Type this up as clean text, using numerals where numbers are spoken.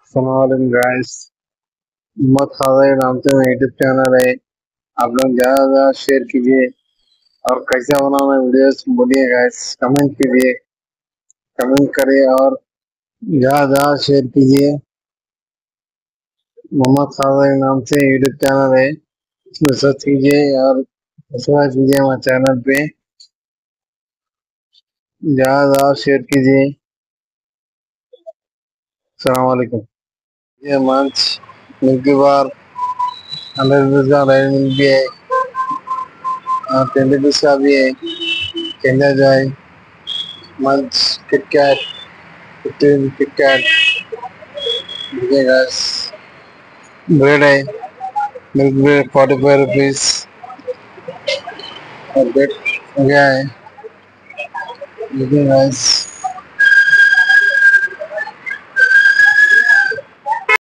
सलाम गाइस। मोहम्मद खादर नाम से मेरा यूट्यूब चैनल है। आप लोग ज़्यादा ज़्यादा शेयर कीजिए और कैसा बनाना वीडियोस बोलिए गाइस, कमेंट कीजिए, कमेंट करिए और ज़्यादा ज़्यादा शेयर कीजिए। मोहम्मद खादर नाम से यूट्यूब चैनल है, इसमें सर्च कीजिए और सब्सक्राइब कीजिए हमारे चैनल पे। ज़्यादा ज़्यादा शेयर कीजिए। अस्सलाम वालेकुम। ये मंच मिल्की बार 100 का रेड मिल्क भी है और 20 का भी है। Kinder Joy, Munch, KitKat, 15 KitKat, guys. Bread है, मिल्क ब्रेड 45 रुपीज और ब्रेड हो गया है। देखिए गाइस,